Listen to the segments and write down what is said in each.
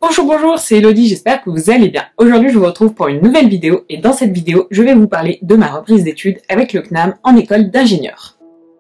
Bonjour, c'est Elodie, j'espère que vous allez bien. Aujourd'hui, je vous retrouve pour une nouvelle vidéo et dans cette vidéo, je vais vous parler de ma reprise d'études avec le CNAM en école d'ingénieur.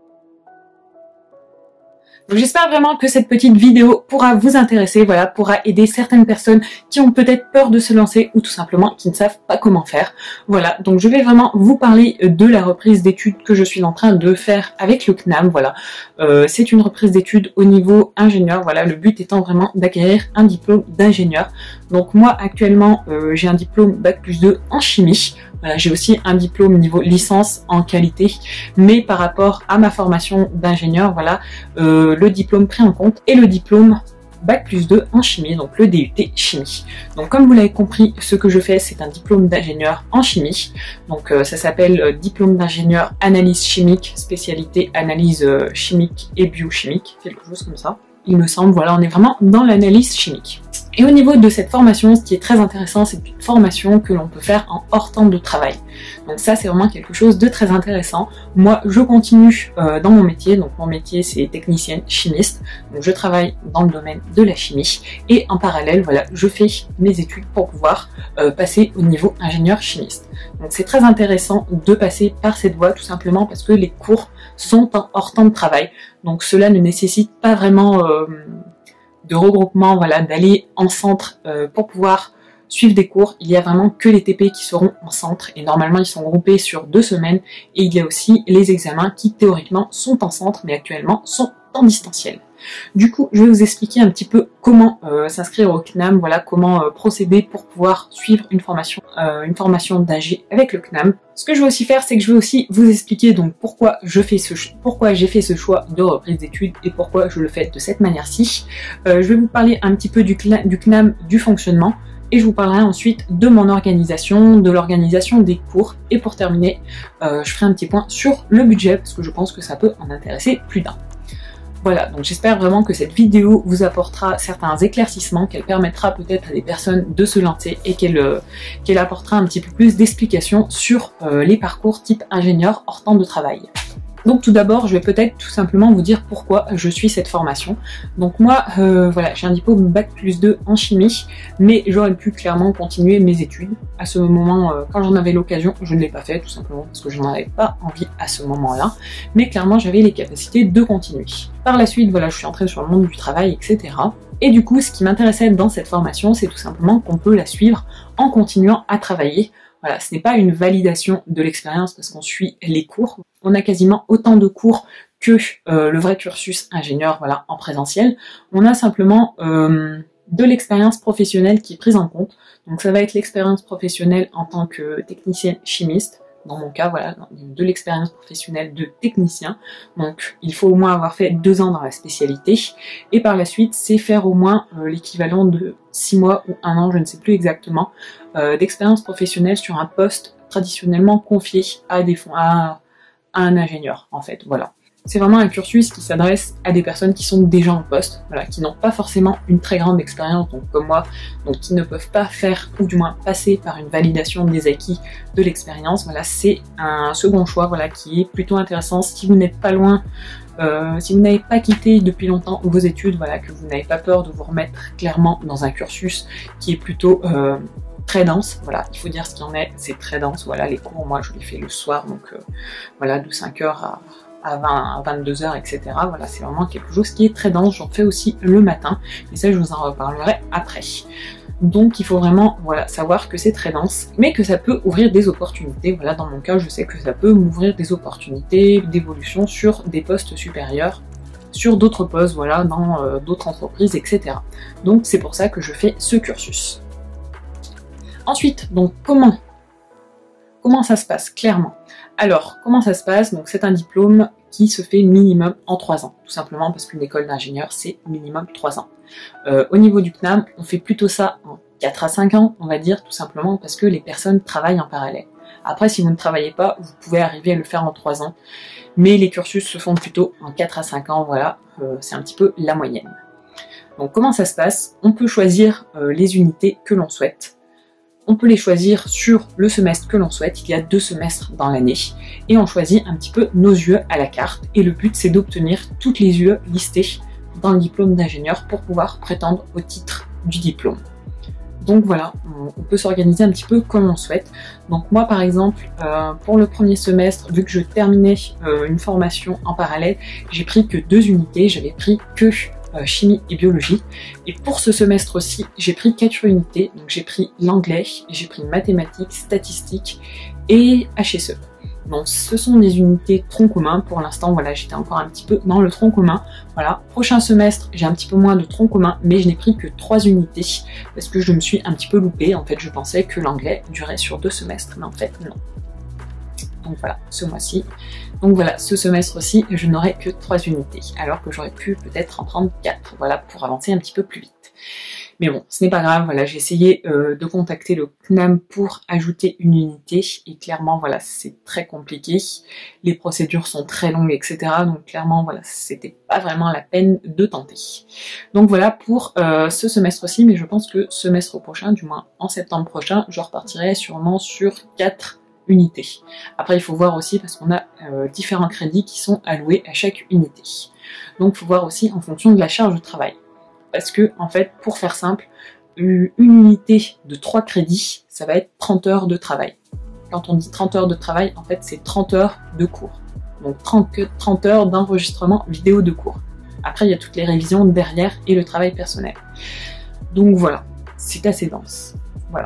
Donc j'espère vraiment que cette petite vidéo pourra vous intéresser, voilà, pourra aider certaines personnes qui ont peut-être peur de se lancer ou tout simplement qui ne savent pas comment faire. Voilà, donc je vais vraiment vous parler de la reprise d'études que je suis en train de faire avec le CNAM, voilà. C'est une reprise d'études au niveau ingénieur, voilà, le but étant vraiment d'acquérir un diplôme d'ingénieur. Donc moi actuellement j'ai un diplôme Bac+2 en chimie. Voilà, j'ai aussi un diplôme niveau licence en qualité, mais par rapport à ma formation d'ingénieur, voilà, le diplôme pris en compte est le diplôme Bac+2 en chimie, donc le DUT chimie. Donc comme vous l'avez compris, ce que je fais, c'est un diplôme d'ingénieur en chimie. Donc ça s'appelle diplôme d'ingénieur analyse chimique, spécialité analyse chimique et biochimique, quelque chose comme ça. Il me semble, voilà, on est vraiment dans l'analyse chimique. Et au niveau de cette formation, ce qui est très intéressant, c'est une formation que l'on peut faire en hors temps de travail. Donc ça, c'est vraiment quelque chose de très intéressant. Moi, je continue dans mon métier. Donc mon métier, c'est technicienne chimiste. Donc je travaille dans le domaine de la chimie. Et en parallèle, voilà, je fais mes études pour pouvoir passer au niveau ingénieur chimiste. Donc c'est très intéressant de passer par cette voie, tout simplement parce que les cours sont en hors temps de travail. Donc cela ne nécessite pas vraiment de regroupement, voilà, d'aller en centre pour pouvoir suivre des cours. Il y a vraiment que les TP qui seront en centre et normalement ils sont groupés sur 2 semaines et il y a aussi les examens qui théoriquement sont en centre mais actuellement sont en distanciel. Du coup, je vais vous expliquer un petit peu comment s'inscrire au CNAM, voilà, comment procéder pour pouvoir suivre une formation d'AG avec le CNAM. Ce que je vais aussi faire, c'est que je vais aussi vous expliquer donc pourquoi j'ai fait ce choix de reprise d'études et pourquoi je le fais de cette manière-ci. Je vais vous parler un petit peu du CNAM, du fonctionnement, et je vous parlerai ensuite de mon organisation, de l'organisation des cours, et pour terminer, je ferai un petit point sur le budget parce que je pense que ça peut en intéresser plus d'un. Voilà, donc j'espère vraiment que cette vidéo vous apportera certains éclaircissements, qu'elle permettra peut-être à des personnes de se lancer et qu'elle apportera un petit peu plus d'explications sur les parcours type ingénieur hors temps de travail. Donc tout d'abord, je vais peut-être tout simplement vous dire pourquoi je suis cette formation. Donc moi, voilà, j'ai un diplôme Bac+2 en chimie, mais j'aurais pu clairement continuer mes études. À ce moment, quand j'en avais l'occasion, je ne l'ai pas fait, tout simplement parce que je n'en avais pas envie à ce moment-là. Mais clairement, j'avais les capacités de continuer. Par la suite, voilà, je suis entrée sur le monde du travail, etc. Et du coup, ce qui m'intéressait dans cette formation, c'est tout simplement qu'on peut la suivre en continuant à travailler. Voilà, ce n'est pas une validation de l'expérience parce qu'on suit les cours. On a quasiment autant de cours que le vrai cursus ingénieur, voilà, en présentiel. On a simplement de l'expérience professionnelle qui est prise en compte. Donc ça va être l'expérience professionnelle en tant que technicienne chimiste. Dans mon cas, voilà, de l'expérience professionnelle de technicien. Donc il faut au moins avoir fait 2 ans dans la spécialité. Et par la suite, c'est faire au moins l'équivalent de 6 mois ou 1 an, je ne sais plus exactement, d'expérience professionnelle sur un poste traditionnellement confié à un ingénieur, en fait, voilà. C'est vraiment un cursus qui s'adresse à des personnes qui sont déjà en poste, voilà, qui n'ont pas forcément une très grande expérience, donc comme moi, donc qui ne peuvent pas faire, ou du moins passer par une validation des acquis de l'expérience. Voilà, c'est un second choix, voilà, qui est plutôt intéressant si vous n'êtes pas loin, si vous n'avez pas quitté depuis longtemps vos études, voilà, que vous n'avez pas peur de vous remettre clairement dans un cursus qui est plutôt très dense, voilà, il faut dire ce qu'il en est, c'est très dense, voilà, les cours, moi je les fais le soir, donc voilà, de 5h à 22h, etc. Voilà, c'est vraiment quelque chose qui est très dense. J'en fais aussi le matin, mais ça je vous en reparlerai après. Donc il faut vraiment, voilà, savoir que c'est très dense, mais que ça peut ouvrir des opportunités. Voilà, dans mon cas, je sais que ça peut m'ouvrir des opportunités d'évolution sur des postes supérieurs, sur d'autres postes, voilà, dans d'autres entreprises, etc. Donc c'est pour ça que je fais ce cursus. Ensuite, donc comment ça se passe clairement? Alors, comment ça se passe? Donc c'est un diplôme qui se fait minimum en 3 ans, tout simplement parce qu'une école d'ingénieur c'est minimum 3 ans. Au niveau du CNAM, on fait plutôt ça en 4 à 5 ans, on va dire, tout simplement parce que les personnes travaillent en parallèle. Après, si vous ne travaillez pas, vous pouvez arriver à le faire en 3 ans, mais les cursus se font plutôt en 4 à 5 ans, voilà, c'est un petit peu la moyenne. Donc comment ça se passe? On peut choisir les unités que l'on souhaite. On peut les choisir sur le semestre que l'on souhaite, il y a 2 semestres dans l'année, et on choisit un petit peu nos UE à la carte, et le but c'est d'obtenir toutes les UE listées dans le diplôme d'ingénieur pour pouvoir prétendre au titre du diplôme. Donc voilà, on peut s'organiser un petit peu comme on souhaite. Donc moi par exemple, pour le premier semestre, vu que je terminais une formation en parallèle, j'ai pris que 2 unités, j'avais pris que chimie et biologie. Et pour ce semestre aussi, j'ai pris 4 unités, donc j'ai pris l'anglais, j'ai pris mathématiques, statistiques et HSE. Donc ce sont des unités tronc commun. Pour l'instant, voilà, j'étais encore un petit peu dans le tronc commun. Voilà, prochain semestre, j'ai un petit peu moins de tronc commun, mais je n'ai pris que 3 unités parce que je me suis un petit peu loupée. En fait, je pensais que l'anglais durait sur 2 semestres, mais en fait, non. Donc voilà, ce mois-ci. Donc voilà, ce semestre aussi, je n'aurai que 3 unités, alors que j'aurais pu peut-être en prendre 4, voilà, pour avancer un petit peu plus vite. Mais bon, ce n'est pas grave, voilà, j'ai essayé de contacter le CNAM pour ajouter une unité, et clairement, voilà, c'est très compliqué, les procédures sont très longues, etc., donc clairement, voilà, c'était pas vraiment la peine de tenter. Donc voilà pour ce semestre-ci, mais je pense que semestre prochain, du moins en septembre prochain, je repartirai sûrement sur 4 unités. Après, il faut voir aussi, parce qu'on a différents crédits qui sont alloués à chaque unité. Donc, il faut voir aussi en fonction de la charge de travail. Parce que, en fait, pour faire simple, une unité de 3 crédits, ça va être 30 heures de travail. Quand on dit 30 heures de travail, en fait, c'est 30 heures de cours. Donc 30 heures d'enregistrement vidéo de cours. Après, il y a toutes les révisions derrière et le travail personnel. Donc voilà, c'est assez dense. Voilà.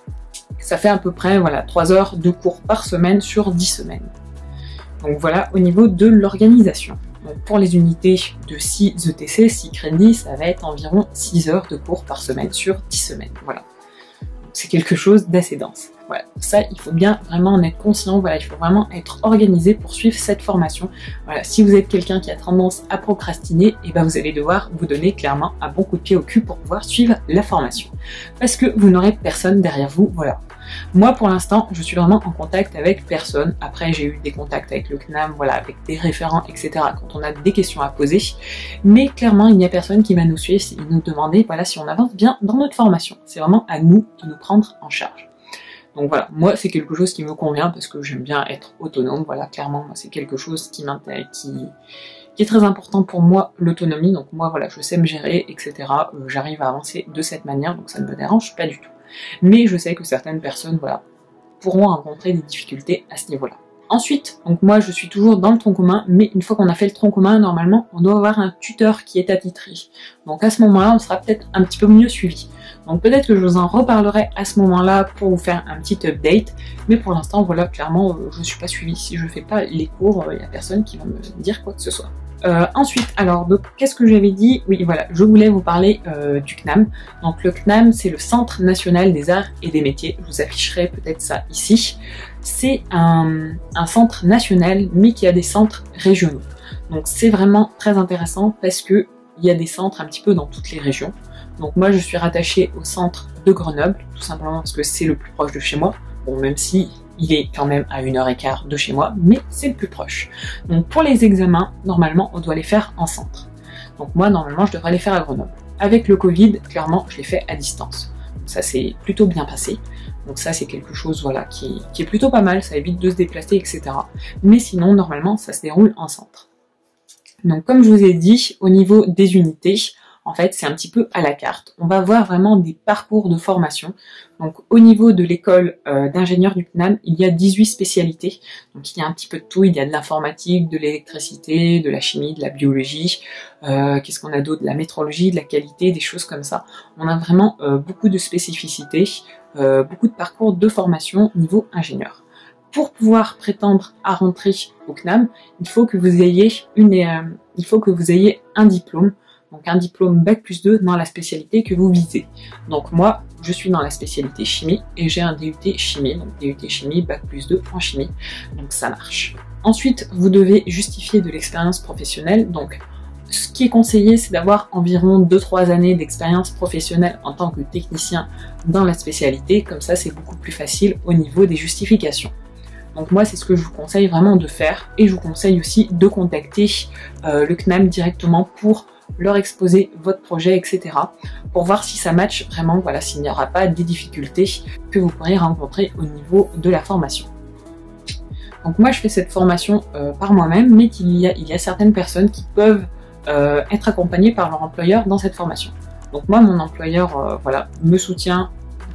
Ça fait à peu près voilà, 3 heures de cours par semaine sur 10 semaines. Donc voilà au niveau de l'organisation. Pour les unités de 6 ETC, 6 crédits, ça va être environ 6 heures de cours par semaine sur 10 semaines. Voilà. C'est quelque chose d'assez dense. Voilà. Ça, il faut bien vraiment en être conscient. Voilà, il faut vraiment être organisé pour suivre cette formation. Voilà. Si vous êtes quelqu'un qui a tendance à procrastiner, et ben vous allez devoir vous donner clairement un bon coup de pied au cul pour pouvoir suivre la formation. Parce que vous n'aurez personne derrière vous. Voilà. Moi, pour l'instant, je suis vraiment en contact avec personne. Après, j'ai eu des contacts avec le CNAM, voilà, avec des référents, etc. quand on a des questions à poser. Mais clairement, il n'y a personne qui va nous suivre et nous demander, voilà, si on avance bien dans notre formation. C'est vraiment à nous de nous prendre en charge. Donc voilà, moi, c'est quelque chose qui me convient parce que j'aime bien être autonome. Voilà, clairement, moi, c'est quelque chose qui m'intéresse, qui est très important pour moi, l'autonomie. Donc moi, voilà, je sais me gérer, etc. J'arrive à avancer de cette manière, donc ça ne me dérange pas du tout. Mais je sais que certaines personnes, voilà, pourront rencontrer des difficultés à ce niveau-là. Ensuite, donc moi je suis toujours dans le tronc commun, mais une fois qu'on a fait le tronc commun, normalement on doit avoir un tuteur qui est attitré. Donc à ce moment-là, on sera peut-être un petit peu mieux suivi. Donc peut-être que je vous en reparlerai à ce moment-là pour vous faire un petit update, mais pour l'instant, voilà, clairement, je ne suis pas suivie. Si je ne fais pas les cours, il n'y a personne qui va me dire quoi que ce soit. Ensuite, alors, qu'est-ce que j'avais dit? Oui, voilà, je voulais vous parler du CNAM. Donc le CNAM, c'est le Centre National des Arts et des Métiers. Je vous afficherai peut-être ça ici. C'est un centre national, mais qui a des centres régionaux. Donc c'est vraiment très intéressant parce que il y a des centres un petit peu dans toutes les régions. Donc moi, je suis rattachée au centre de Grenoble, tout simplement parce que c'est le plus proche de chez moi. Bon, même si il est quand même à 1h15 de chez moi, mais c'est le plus proche. Donc pour les examens, normalement, on doit les faire en centre. Donc moi, normalement, je devrais les faire à Grenoble. Avec le Covid, clairement, je les fais à distance. Donc ça, c'est plutôt bien passé. Donc ça, c'est quelque chose voilà, qui est plutôt pas mal, ça évite de se déplacer, etc. Mais sinon, normalement, ça se déroule en centre. Donc comme je vous ai dit, au niveau des unités, en fait, c'est un petit peu à la carte. On va voir vraiment des parcours de formation. Donc, au niveau de l'école d'ingénieur du CNAM, il y a 18 spécialités. Donc, il y a un petit peu de tout. Il y a de l'informatique, de l'électricité, de la chimie, de la biologie. Qu'est-ce qu'on a d'autre? De la métrologie, de la qualité, des choses comme ça. On a vraiment beaucoup de spécificités, beaucoup de parcours de formation niveau ingénieur. Pour pouvoir prétendre à rentrer au CNAM, il faut que vous ayez un diplôme. Donc un diplôme Bac+2 dans la spécialité que vous visez. Donc moi, je suis dans la spécialité chimie et j'ai un DUT chimie, donc DUT chimie, Bac+2 en chimie, donc ça marche. Ensuite, vous devez justifier de l'expérience professionnelle, donc ce qui est conseillé, c'est d'avoir environ 2-3 années d'expérience professionnelle en tant que technicien dans la spécialité, comme ça c'est beaucoup plus facile au niveau des justifications. Donc moi, c'est ce que je vous conseille vraiment de faire, et je vous conseille aussi de contacter le CNAM directement pour leur exposer votre projet, etc. pour voir si ça match vraiment, voilà, s'il n'y aura pas des difficultés que vous pourrez rencontrer au niveau de la formation. Donc moi, je fais cette formation par moi-même, mais il y a certaines personnes qui peuvent être accompagnées par leur employeur dans cette formation. Donc moi, mon employeur voilà, me soutient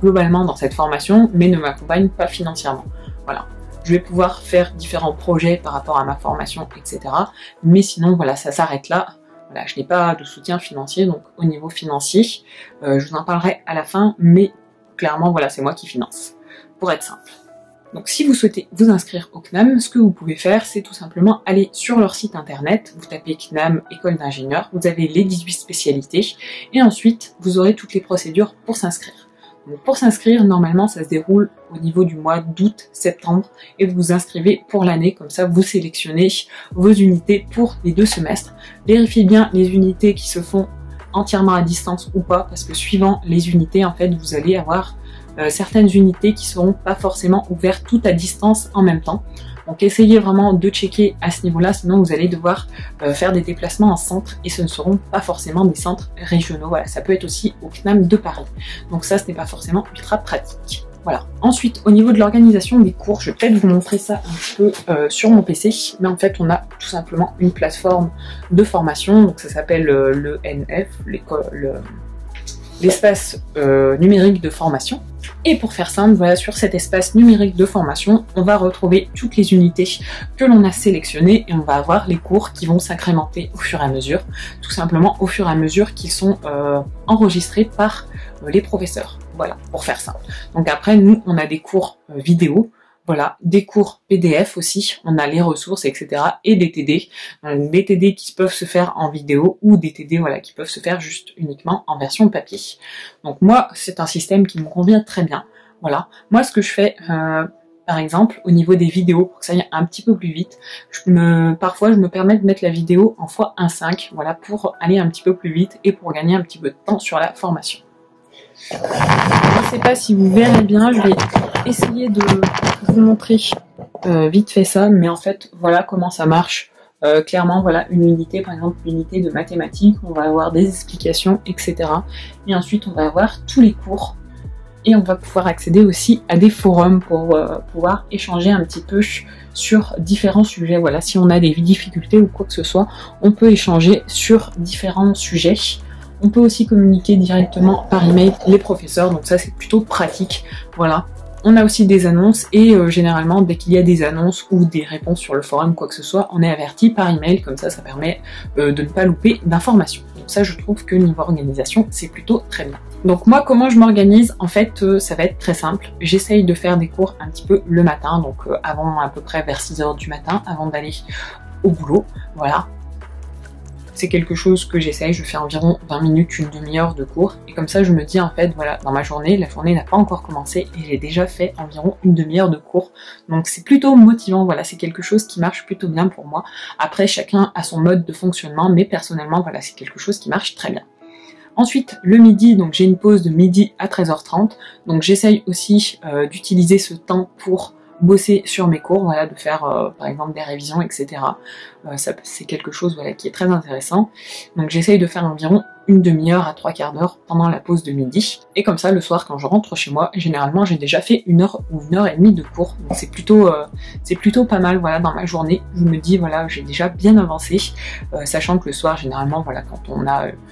globalement dans cette formation, mais ne m'accompagne pas financièrement. Voilà. Je vais pouvoir faire différents projets par rapport à ma formation, etc. Mais sinon, voilà, ça s'arrête là. Voilà, je n'ai pas de soutien financier, donc au niveau financier, je vous en parlerai à la fin, mais clairement, voilà, c'est moi qui finance, pour être simple. Donc si vous souhaitez vous inscrire au CNAM, ce que vous pouvez faire, c'est tout simplement aller sur leur site internet, vous tapez CNAM École d'ingénieur, vous avez les 18 spécialités, et ensuite vous aurez toutes les procédures pour s'inscrire. Donc pour s'inscrire, normalement ça se déroule au niveau du mois d'août, septembre, et vous vous inscrivez pour l'année, comme ça vous sélectionnez vos unités pour les 2 semestres. Vérifiez bien les unités qui se font entièrement à distance ou pas, parce que suivant les unités, en fait, vous allez avoir certaines unités qui seront pas forcément ouvertes toutes à distance en même temps. Donc essayez vraiment de checker à ce niveau-là, sinon vous allez devoir faire des déplacements en centre et ce ne seront pas forcément des centres régionaux. Voilà, ça peut être aussi au CNAM de Paris. Donc ça, ce n'est pas forcément ultra pratique. Voilà. Ensuite, au niveau de l'organisation des cours, je vais peut-être vous montrer ça un peu sur mon PC, mais en fait, on a tout simplement une plateforme de formation, donc ça s'appelle le NF, l'espace numérique de formation. Et pour faire simple, voilà, sur cet espace numérique de formation, on va retrouver toutes les unités que l'on a sélectionnées et on va avoir les cours qui vont s'incrémenter au fur et à mesure, tout simplement au fur et à mesure qu'ils sont enregistrés par les professeurs. Voilà, pour faire simple. Donc après, nous, on a des cours vidéo, voilà, des cours PDF aussi, on a les ressources, etc. et des TD. Donc, des TD qui peuvent se faire en vidéo ou des TD voilà, qui peuvent se faire juste uniquement en version papier. Donc moi, c'est un système qui me convient très bien. Voilà, moi ce que je fais, par exemple, au niveau des vidéos, pour que ça aille un petit peu plus vite, parfois je me permets de mettre la vidéo en x1.5, voilà, pour aller un petit peu plus vite et pour gagner un petit peu de temps sur la formation. Je ne sais pas si vous verrez bien, je vais essayer de vous montrer vite fait ça, mais en fait, voilà comment ça marche. Clairement, voilà, une unité, par exemple, l'unité de mathématiques, on va avoir des explications, etc. Et ensuite, on va avoir tous les cours. Et on va pouvoir accéder aussi à des forums pour pouvoir échanger un petit peu sur différents sujets. Voilà, si on a des difficultés ou quoi que ce soit, on peut échanger sur différents sujets. On peut aussi communiquer directement par email les professeurs, donc ça c'est plutôt pratique. Voilà. On a aussi des annonces et généralement dès qu'il y a des annonces ou des réponses sur le forum, quoi que ce soit, on est averti par email, comme ça permet de ne pas louper d'informations. Donc ça je trouve que niveau organisation c'est plutôt très bien. Donc moi comment je m'organise, en fait ça va être très simple. J'essaye de faire des cours un petit peu le matin, donc avant à peu près vers 6 h du matin, avant d'aller au boulot, voilà. C'est quelque chose que j'essaye, je fais environ 20 minutes, une demi-heure de cours, et comme ça je me dis en fait, voilà, dans ma journée, la journée n'a pas encore commencé, et j'ai déjà fait environ une demi-heure de cours, donc c'est plutôt motivant, voilà, c'est quelque chose qui marche plutôt bien pour moi. Après, chacun a son mode de fonctionnement, mais personnellement, voilà, c'est quelque chose qui marche très bien. Ensuite, le midi, donc j'ai une pause de midi à 13h30, donc j'essaye aussi d'utiliser ce temps pour bosser sur mes cours, voilà, de faire par exemple des révisions, etc. C'est quelque chose voilà, qui est très intéressant. Donc j'essaye de faire environ une demi-heure à 3/4 d'heure pendant la pause de midi. Et comme ça, le soir, quand je rentre chez moi, généralement j'ai déjà fait 1 heure ou 1 heure et demie de cours. Donc c'est plutôt pas mal voilà, dans ma journée. Je me dis, voilà, j'ai déjà bien avancé, sachant que le soir, généralement, voilà, quand on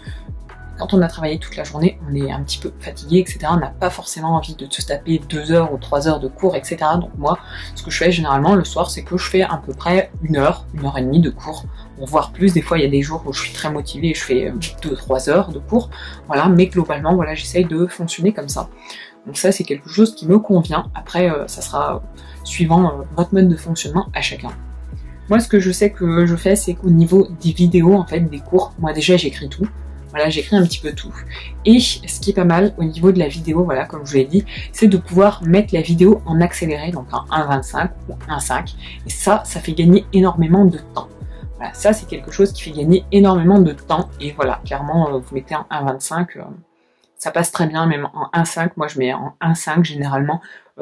a travaillé toute la journée, on est un petit peu fatigué, etc. On n'a pas forcément envie de se taper 2 heures ou 3 heures de cours, etc. Donc moi, ce que je fais généralement le soir, c'est que je fais à peu près 1 heure, 1 heure et demie de cours, voire plus. Des fois, il y a des jours où je suis très motivée et je fais 2-3 heures de cours. Voilà, mais globalement, voilà, j'essaye de fonctionner comme ça. Donc ça, c'est quelque chose qui me convient. Après, ça sera suivant votre mode de fonctionnement à chacun. Moi, ce que je sais que je fais, c'est qu'au niveau des vidéos, en fait, des cours, moi déjà, j'écris tout. Voilà, j'écris un petit peu tout. Et ce qui est pas mal au niveau de la vidéo, voilà, comme je vous l'ai dit, c'est de pouvoir mettre la vidéo en accéléré, donc en 1.25 ou 1.5. Et ça fait gagner énormément de temps. Voilà, ça c'est quelque chose qui fait gagner énormément de temps. Et voilà, clairement, vous mettez en 1.25, ça passe très bien, même en 1.5. Moi je mets en 1.5 généralement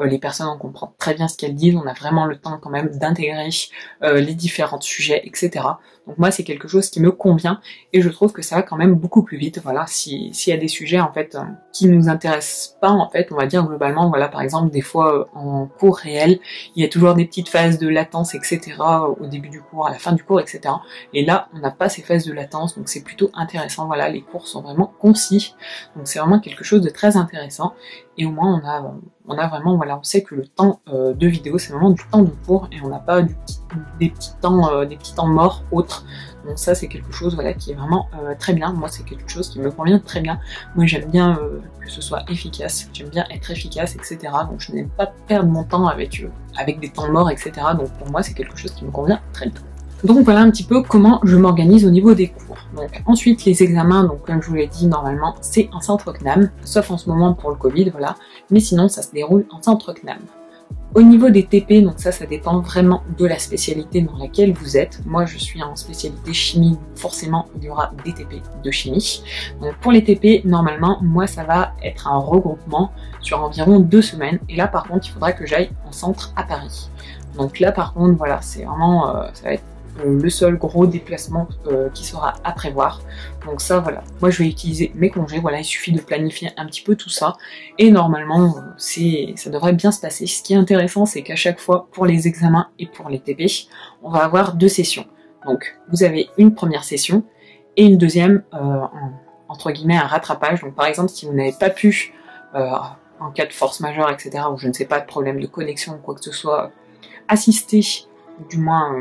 les personnes on comprend très bien ce qu'elles disent, on a vraiment le temps quand même d'intégrer les différents sujets, etc. Donc moi c'est quelque chose qui me convient et je trouve que ça va quand même beaucoup plus vite. Voilà, s'il y a des sujets en fait qui nous intéressent pas, en fait, on va dire globalement, voilà, par exemple des fois en cours réel, il y a toujours des petites phases de latence, etc. au début du cours, à la fin du cours, etc. Et là on n'a pas ces phases de latence, donc c'est plutôt intéressant. Voilà, les cours sont vraiment concis, donc c'est vraiment quelque chose de très intéressant. Et au moins on a vraiment, voilà, on sait que le temps de vidéo c'est vraiment du temps de cours et on n'a pas des petits temps morts autres. Donc ça c'est quelque chose, voilà, qui est vraiment très bien. Moi c'est quelque chose qui me convient très bien. Moi j'aime bien que ce soit efficace, j'aime bien être efficace, etc. Donc je n'aime pas perdre mon temps avec des temps morts, etc. Donc pour moi c'est quelque chose qui me convient très bien. Donc voilà un petit peu comment je m'organise au niveau des cours. Donc ensuite les examens, donc comme je vous l'ai dit, normalement c'est en centre CNAM, sauf en ce moment pour le Covid, voilà, mais sinon ça se déroule en centre CNAM. Au niveau des TP, donc ça dépend vraiment de la spécialité dans laquelle vous êtes. Moi je suis en spécialité chimie, forcément il y aura des TP de chimie. Donc pour les TP, normalement, moi ça va être un regroupement sur environ 2 semaines, et là par contre il faudra que j'aille en centre à Paris. Donc là par contre voilà, c'est vraiment, ça va être le seul gros déplacement qui sera à prévoir. Donc ça voilà, moi je vais utiliser mes congés, voilà, il suffit de planifier un petit peu tout ça et normalement ça devrait bien se passer. Ce qui est intéressant c'est qu'à chaque fois pour les examens et pour les TP, on va avoir 2 sessions. Donc vous avez une première session et une deuxième entre guillemets un rattrapage. Donc par exemple si vous n'avez pas pu en cas de force majeure, etc., ou je ne sais pas, de problème de connexion ou quoi que ce soit, assister, ou du moins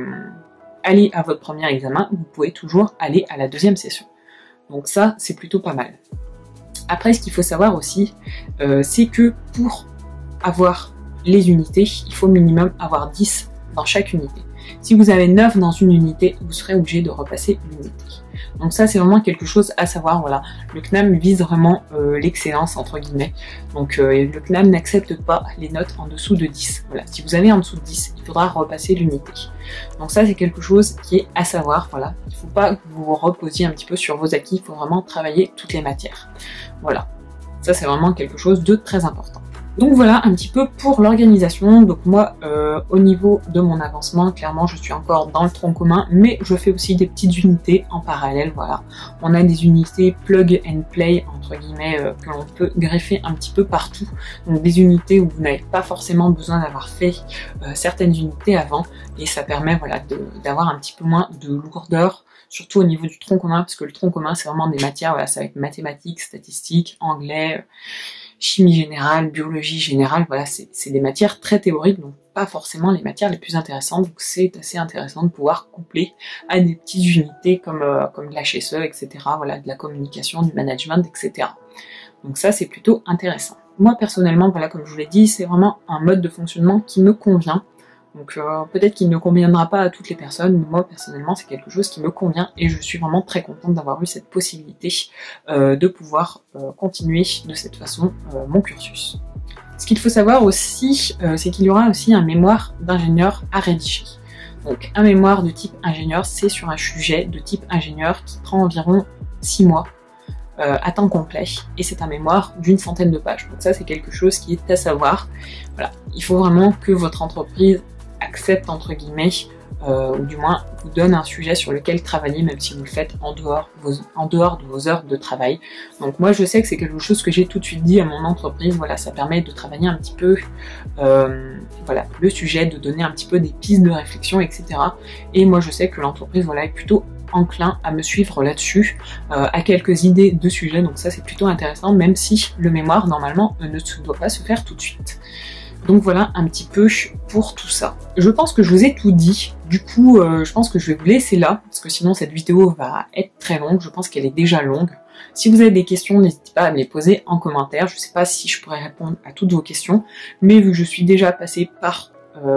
aller à votre premier examen, vous pouvez toujours aller à la deuxième session. Donc ça, c'est plutôt pas mal. Après, ce qu'il faut savoir aussi, c'est que pour avoir les unités, il faut minimum avoir 10 dans chaque unité. Si vous avez 9 dans une unité, vous serez obligé de repasser l'unité. Donc ça c'est vraiment quelque chose à savoir, voilà. Le CNAM vise vraiment l'excellence entre guillemets. Donc le CNAM n'accepte pas les notes en dessous de 10. Voilà. Si vous avez en dessous de 10, il faudra repasser l'unité. Donc ça c'est quelque chose qui est à savoir, voilà. Il ne faut pas que vous vous reposiez un petit peu sur vos acquis, il faut vraiment travailler toutes les matières. Voilà. Ça c'est vraiment quelque chose de très important. Donc voilà un petit peu pour l'organisation. Donc moi au niveau de mon avancement, clairement je suis encore dans le tronc commun, mais je fais aussi des petites unités en parallèle, voilà. On a des unités plug and play entre guillemets que l'on peut greffer un petit peu partout. Donc des unités où vous n'avez pas forcément besoin d'avoir fait certaines unités avant, et ça permet, voilà, d'avoir un petit peu moins de lourdeur, surtout au niveau du tronc commun, parce que le tronc commun c'est vraiment des matières, voilà, ça va être mathématiques, statistiques, anglais, chimie générale, biologie générale, voilà, c'est des matières très théoriques, donc pas forcément les matières les plus intéressantes, donc c'est assez intéressant de pouvoir coupler à des petites unités comme de l'HSE, etc., voilà, de la communication, du management, etc. Donc ça c'est plutôt intéressant. Moi personnellement, voilà, comme je vous l'ai dit, c'est vraiment un mode de fonctionnement qui me convient. Donc peut-être qu'il ne conviendra pas à toutes les personnes, mais moi personnellement c'est quelque chose qui me convient et je suis vraiment très contente d'avoir eu cette possibilité de pouvoir continuer de cette façon mon cursus. Ce qu'il faut savoir aussi, c'est qu'il y aura aussi un mémoire d'ingénieur à rédiger. Donc un mémoire de type ingénieur, c'est sur un sujet de type ingénieur qui prend environ 6 mois à temps complet, et c'est un mémoire d'une centaine de pages. Donc ça c'est quelque chose qui est à savoir. Voilà, il faut vraiment que votre entreprise accepte entre guillemets, ou du moins vous donne un sujet sur lequel travailler, même si vous le faites en dehors de vos heures de travail. Donc moi je sais que c'est quelque chose que j'ai tout de suite dit à mon entreprise, voilà, ça permet de travailler un petit peu voilà, le sujet, de donner un petit peu des pistes de réflexion, etc. Et moi je sais que l'entreprise, voilà, est plutôt enclin à me suivre là-dessus, à quelques idées de sujets, donc ça c'est plutôt intéressant, même si le mémoire normalement ne doit pas se faire tout de suite. Donc voilà un petit peu pour tout ça. Je pense que je vous ai tout dit, du coup je pense que je vais vous laisser là, parce que sinon cette vidéo va être très longue, je pense qu'elle est déjà longue. Si vous avez des questions, n'hésitez pas à me les poser en commentaire, je ne sais pas si je pourrais répondre à toutes vos questions, mais vu que je suis déjà passée par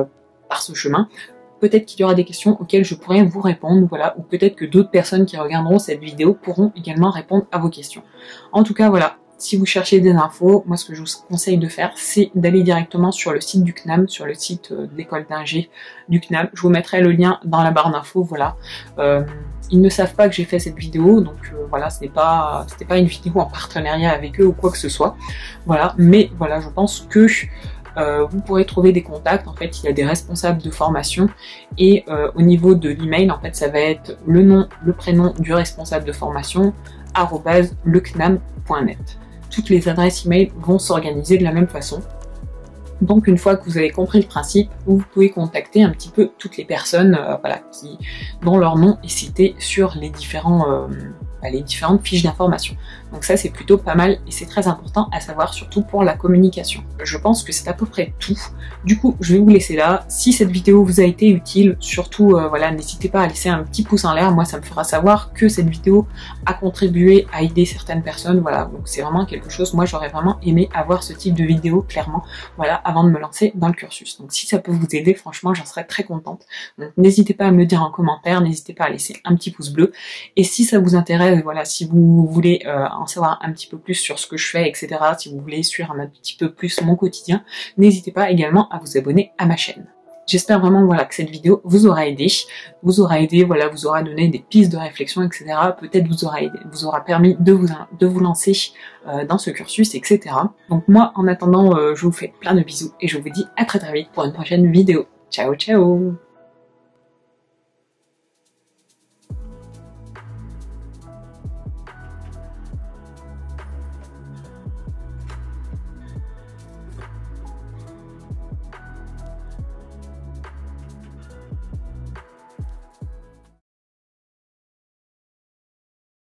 ce chemin, peut-être qu'il y aura des questions auxquelles je pourrais vous répondre, voilà, ou peut-être que d'autres personnes qui regarderont cette vidéo pourront également répondre à vos questions. En tout cas, voilà. Si vous cherchez des infos, moi ce que je vous conseille de faire, c'est d'aller directement sur le site du CNAM, sur le site de l'école d'ingé du CNAM. Je vous mettrai le lien dans la barre d'infos, voilà. Ils ne savent pas que j'ai fait cette vidéo, donc voilà, c'était pas une vidéo en partenariat avec eux ou quoi que ce soit. Voilà, mais voilà, je pense que vous pourrez trouver des contacts. En fait, il y a des responsables de formation et au niveau de l'email, en fait, ça va être le nom, le prénom du responsable de formation @lecnam.net. Toutes les adresses email vont s'organiser de la même façon. Donc une fois que vous avez compris le principe, vous pouvez contacter un petit peu toutes les personnes voilà, dont leur nom est cité sur les différentes fiches d'information. Donc ça c'est plutôt pas mal et c'est très important à savoir, surtout pour la communication. Je pense que c'est à peu près tout. Du coup je vais vous laisser là. Si cette vidéo vous a été utile, surtout voilà, n'hésitez pas à laisser un petit pouce en l'air. Moi ça me fera savoir que cette vidéo a contribué à aider certaines personnes. Voilà, donc c'est vraiment quelque chose, moi j'aurais vraiment aimé avoir ce type de vidéo clairement, voilà, avant de me lancer dans le cursus. Donc si ça peut vous aider, franchement j'en serais très contente. Donc n'hésitez pas à me le dire en commentaire, n'hésitez pas à laisser un petit pouce bleu. Et si ça vous intéresse, voilà, si vous voulez en savoir un petit peu plus sur ce que je fais, etc., si vous voulez suivre un petit peu plus mon quotidien, n'hésitez pas également à vous abonner à ma chaîne. J'espère vraiment voilà, que cette vidéo vous aura aidé, voilà, vous aura donné des pistes de réflexion, etc. Peut-être vous aura permis de vous lancer dans ce cursus, etc. Donc moi, en attendant, je vous fais plein de bisous et je vous dis à très vite pour une prochaine vidéo. Ciao, ciao!